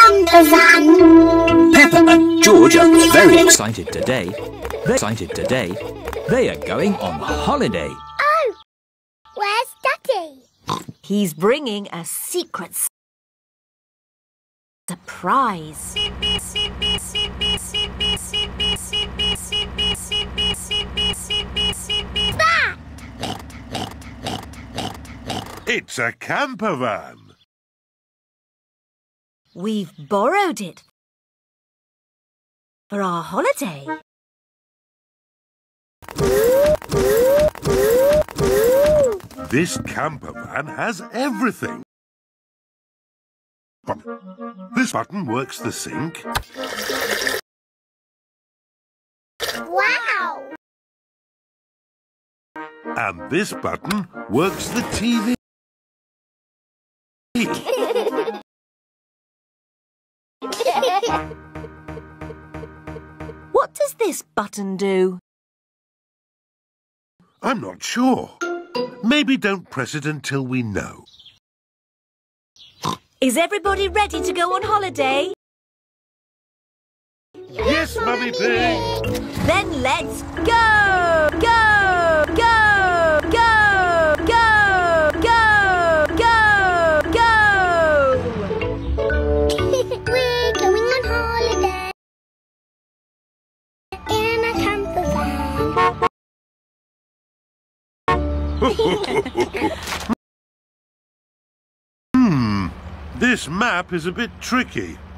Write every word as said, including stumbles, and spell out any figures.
camper van. Peppa and George are very excited today. They're excited today. They are going on holiday. Oh, where's Daddy? He's bringing a secret surprise. That! It's a camper van. We've borrowed it for our holiday. This camper van has everything. This button works the sink. Wow! And this button works the T V. What does this button do? I'm not sure. Maybe don't press it until we know. Is everybody ready to go on holiday? Yes, Mummy Pig! Then let's go! Go! Go! Go! Go! Go! Go! Go! We're going on holiday in a camper van. Hmm, this map is a bit tricky.